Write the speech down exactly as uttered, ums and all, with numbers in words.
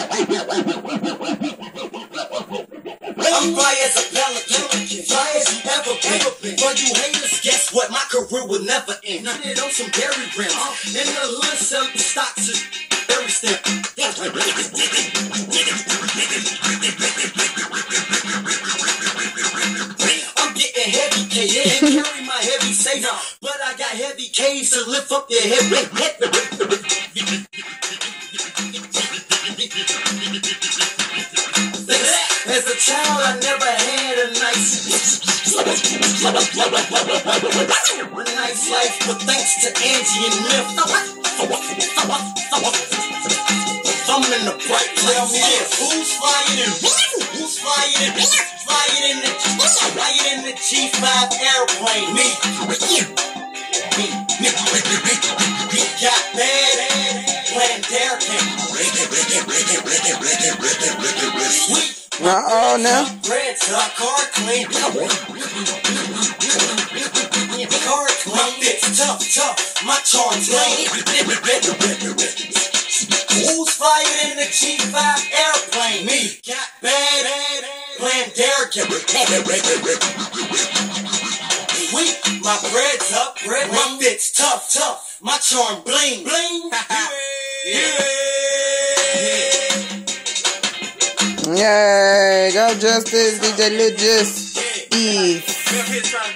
I'm fly as a pelican, fly as you ever been. For you haters, guess what? My career will never end. I did on some dairy rims. In the hood, selling stocks is very stamp. I'm getting heavy K, yeah, and carry my heavy safe. But I got heavy K's to lift up your head. As a child, I never had a nice, a nice life, but thanks to Angie and Myth, I'm in the bright realm. Yeah, who's flying in? Who's flying in? Flying in the, flying in the G five airplane. Me, me, me, me, got bad, playing dare Sweet. Uh-oh, now. Bread tuck, car clean. Car clean. My fit's tough, tough. My charm's clean. Who's flying in the G five airplane? Me. Got bad, playing dare Sweet. My bread's up, bread. My fit's tough, tough. My charm bling, bling. Yeah. Yay, go Justice, D J Lil Just East.